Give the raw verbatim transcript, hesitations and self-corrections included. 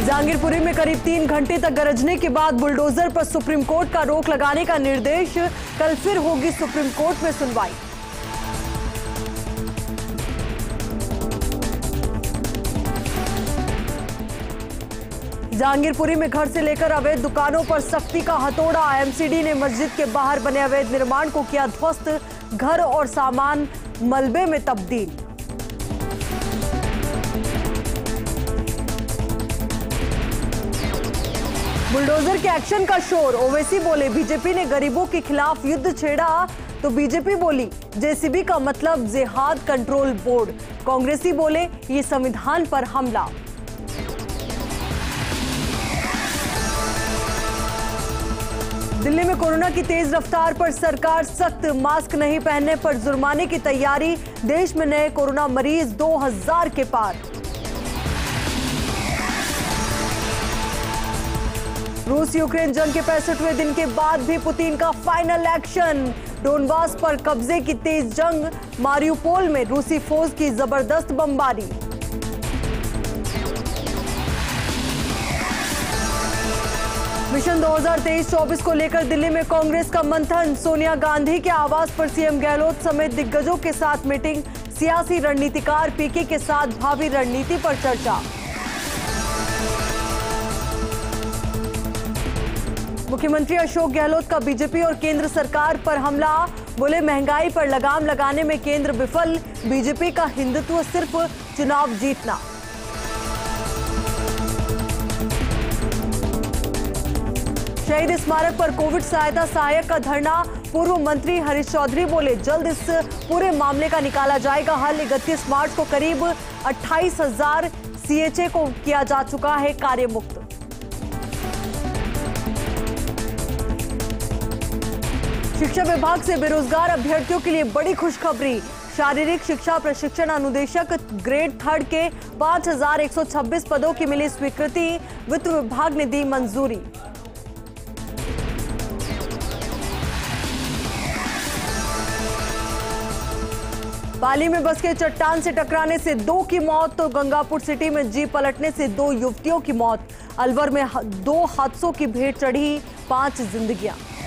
जहांगीरपुरी में करीब तीन घंटे तक गरजने के बाद बुलडोजर पर सुप्रीम कोर्ट का रोक लगाने का निर्देश। कल फिर होगी सुप्रीम कोर्ट में सुनवाई। जहांगीरपुरी में घर से लेकर अवैध दुकानों पर सख्ती का हथौड़ा। एमसीडी ने मस्जिद के बाहर बने अवैध निर्माण को किया ध्वस्त। घर और सामान मलबे में तब्दील। बुलडोजर के एक्शन का शोर। ओवैसी बोले बीजेपी ने गरीबों के खिलाफ युद्ध छेड़ा, तो बीजेपी बोली जेसीबी का मतलब जिहाद कंट्रोल बोर्ड। कांग्रेसी बोले ये संविधान पर हमला। दिल्ली में कोरोना की तेज रफ्तार पर सरकार सख्त। मास्क नहीं पहनने पर जुर्माने की तैयारी। देश में नए कोरोना मरीज दो हजार के पार। रूस यूक्रेन जंग के पैंसठवें दिन के बाद भी पुतिन का फाइनल एक्शन। डोनबास पर कब्जे की तेज जंग। मारियुपोल में रूसी फौज की जबरदस्त बमबारी। मिशन दो हज़ार तेईस चौबीस को लेकर दिल्ली में कांग्रेस का मंथन। सोनिया गांधी के आवास पर सीएम गहलोत समेत दिग्गजों के साथ मीटिंग। सियासी रणनीतिकार पीके के साथ भावी रणनीति पर चर्चा। मुख्यमंत्री अशोक गहलोत का बीजेपी और केंद्र सरकार पर हमला। बोले महंगाई पर लगाम लगाने में केंद्र विफल। बीजेपी का हिंदुत्व सिर्फ चुनाव जीतना। शहीद स्मारक पर कोविड सहायता सहायक का धरना। पूर्व मंत्री हरीश चौधरी बोले जल्द इस पूरे मामले का निकाला जाएगा हल। इकतीस मार्च को करीब अट्ठाईस हजार सीएचए को किया जा चुका है कार्यमुक्त। शिक्षा विभाग से बेरोजगार अभ्यर्थियों के लिए बड़ी खुशखबरी। शारीरिक शिक्षा प्रशिक्षण अनुदेशक ग्रेड थर्ड के पांच हजार एक सौ छब्बीस पदों की मिली स्वीकृति। वित्त विभाग ने दी मंजूरी। पाली में बस के चट्टान से टकराने से दो की मौत, तो गंगापुर सिटी में जीप पलटने से दो युवतियों की मौत। अलवर में दो हादसों की भेंट चढ़ी पांच जिंदगियां।